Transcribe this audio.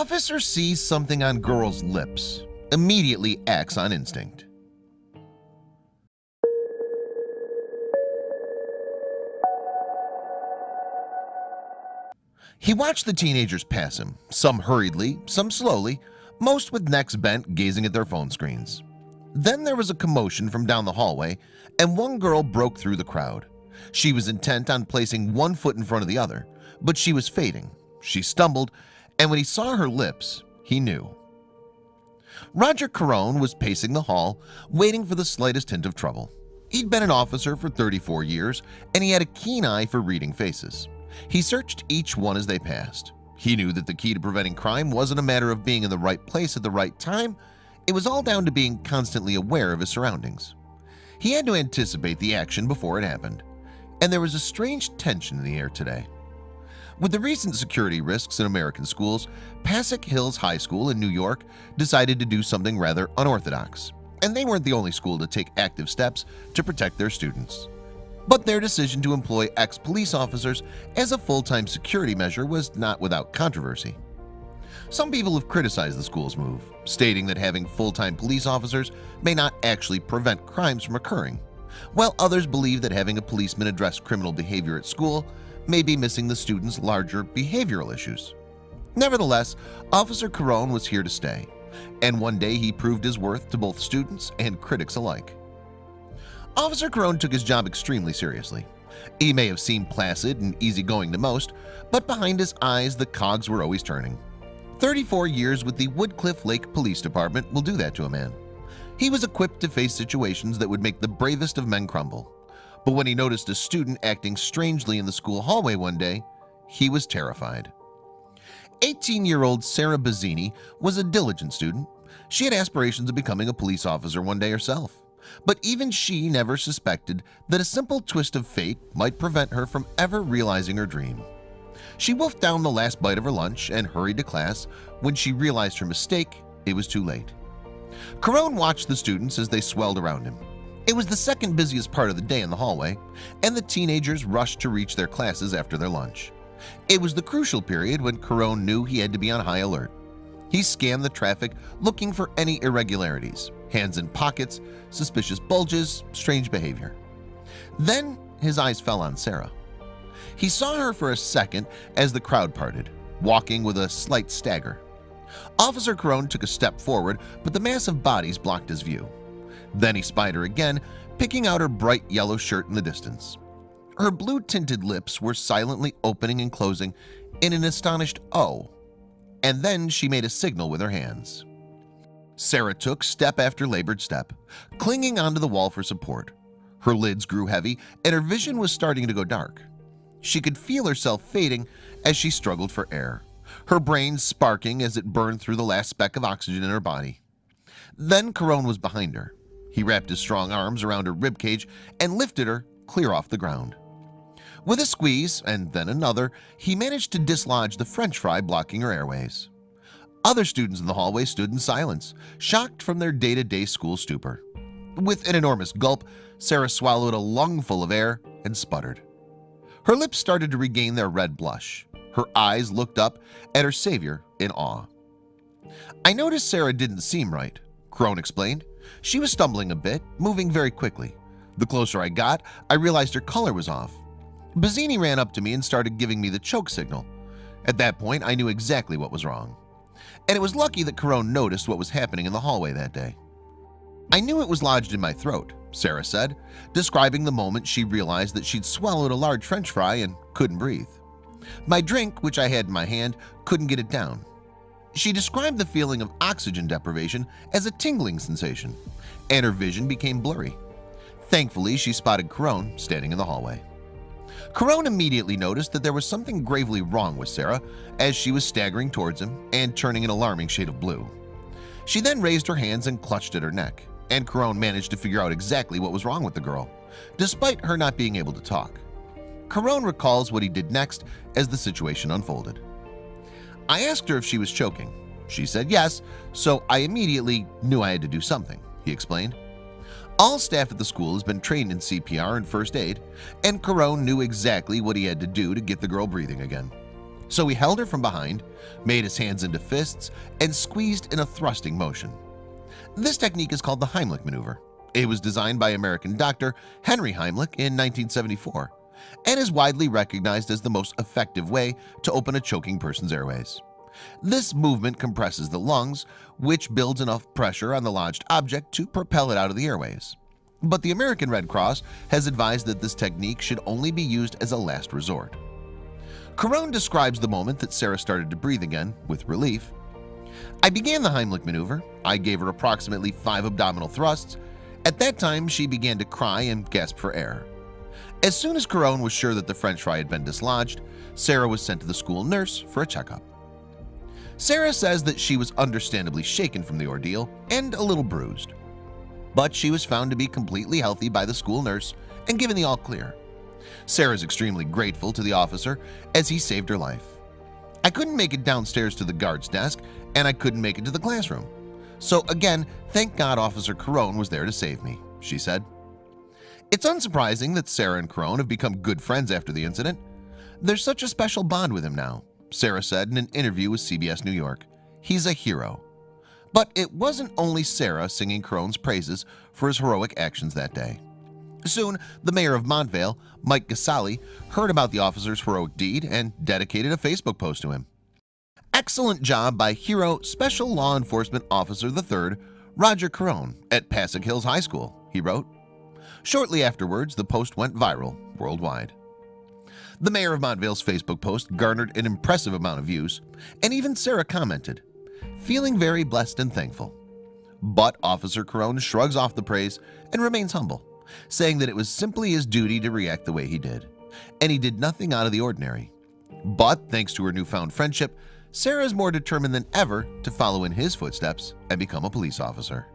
Officer sees something on girl's lips, immediately acts on instinct. He watched the teenagers pass him, some hurriedly, some slowly, most with necks bent gazing at their phone screens. Then there was a commotion from down the hallway, and one girl broke through the crowd. She was intent on placing one foot in front of the other, but she was fading. She stumbled, and when he saw her lips, he knew. Roger Carone was pacing the hall, waiting for the slightest hint of trouble. He'd been an officer for 34 years, and he had a keen eye for reading faces. He searched each one as they passed. He knew that the key to preventing crime wasn't a matter of being in the right place at the right time. It was all down to being constantly aware of his surroundings. He had to anticipate the action before it happened, and there was a strange tension in the air today. With the recent security risks in American schools, Passaic Hills High School in New York decided to do something rather unorthodox, and they weren't the only school to take active steps to protect their students. But their decision to employ ex-police officers as a full-time security measure was not without controversy. Some people have criticized the school's move, stating that having full-time police officers may not actually prevent crimes from occurring, while others believe that having a policeman address criminal behavior at school may be missing the students' larger behavioral issues. Nevertheless, Officer Carone was here to stay, and one day he proved his worth to both students and critics alike. Officer Carone took his job extremely seriously. He may have seemed placid and easygoing to most, but behind his eyes the cogs were always turning. 34 years with the Woodcliff Lake Police Department will do that to a man. He was equipped to face situations that would make the bravest of men crumble. But when he noticed a student acting strangely in the school hallway one day, he was terrified. 18-year-old Sarah Bazzini was a diligent student. She had aspirations of becoming a police officer one day herself. But even she never suspected that a simple twist of fate might prevent her from ever realizing her dream. She wolfed down the last bite of her lunch and hurried to class. When she realized her mistake, it was too late. Carone watched the students as they swelled around him. It was the second busiest part of the day in the hallway, and the teenagers rushed to reach their classes after their lunch. It was the crucial period when Carone knew he had to be on high alert. He scanned the traffic looking for any irregularities, hands in pockets, suspicious bulges, strange behavior. Then his eyes fell on Sarah. He saw her for a second as the crowd parted, walking with a slight stagger. Officer Carone took a step forward, but the mass of bodies blocked his view. Then he spied her again, picking out her bright yellow shirt in the distance. Her blue-tinted lips were silently opening and closing in an astonished "oh," and then she made a signal with her hands. Sarah took step after labored step, clinging onto the wall for support. Her lids grew heavy, and her vision was starting to go dark. She could feel herself fading as she struggled for air, her brain sparking as it burned through the last speck of oxygen in her body. Then Carone was behind her. He wrapped his strong arms around her ribcage and lifted her clear off the ground. With a squeeze and then another, he managed to dislodge the French fry blocking her airways. Other students in the hallway stood in silence, shocked from their day-to-day school stupor. With an enormous gulp, Sarah swallowed a lungful of air and sputtered. Her lips started to regain their red blush. Her eyes looked up at her savior in awe. "I noticed Sarah didn't seem right," Carone explained. "She was stumbling a bit, moving very quickly. The closer I got, I realized her color was off. Bazzini ran up to me and started giving me the choke signal. At that point, I knew exactly what was wrong. And it was lucky that Carone noticed what was happening in the hallway that day." "I knew it was lodged in my throat," Sarah said, describing the moment she realized that she'd swallowed a large French fry and couldn't breathe. "My drink, which I had in my hand, couldn't get it down." She described the feeling of oxygen deprivation as a tingling sensation, and her vision became blurry. Thankfully, she spotted Carone standing in the hallway. Carone immediately noticed that there was something gravely wrong with Sarah as she was staggering towards him and turning an alarming shade of blue. She then raised her hands and clutched at her neck, and Carone managed to figure out exactly what was wrong with the girl, despite her not being able to talk. Carone recalls what he did next as the situation unfolded. "I asked her if she was choking. She said yes, so I immediately knew I had to do something," he explained. All staff at the school has been trained in CPR and first aid, and Carone knew exactly what he had to do to get the girl breathing again. So he held her from behind, made his hands into fists, and squeezed in a thrusting motion. This technique is called the Heimlich maneuver. It was designed by American doctor Henry Heimlich in 1974 and is widely recognized as the most effective way to open a choking person's airways. This movement compresses the lungs, which builds enough pressure on the lodged object to propel it out of the airways. But the American Red Cross has advised that this technique should only be used as a last resort. Carone describes the moment that Sarah started to breathe again with relief. "I began the Heimlich maneuver. I gave her approximately 5 abdominal thrusts. At that time, she began to cry and gasp for air. As soon as Carone was sure that the French fry had been dislodged, Sarah was sent to the school nurse for a checkup." Sarah says that she was understandably shaken from the ordeal and a little bruised, but she was found to be completely healthy by the school nurse and given the all clear. Sarah is extremely grateful to the officer as he saved her life. "I couldn't make it downstairs to the guard's desk, and I couldn't make it to the classroom. So again, thank God Officer Carone was there to save me," she said. It's unsurprising that Sarah and Carone have become good friends after the incident. "There's such a special bond with him now," Sarah said in an interview with CBS New York. "He's a hero." But it wasn't only Sarah singing Carone's praises for his heroic actions that day. Soon, the mayor of Montvale, Mike Gasali, heard about the officer's heroic deed and dedicated a Facebook post to him. "Excellent job by Hero Special Law Enforcement Officer III, Roger Carone at Passaic Hills High School," he wrote. Shortly afterwards, the post went viral worldwide. The mayor of Montvale's Facebook post garnered an impressive amount of views, and even Sarah commented, "Feeling very blessed and thankful." But Officer Carone shrugs off the praise and remains humble, saying that it was simply his duty to react the way he did, and he did nothing out of the ordinary. But thanks to her newfound friendship, Sarah is more determined than ever to follow in his footsteps and become a police officer.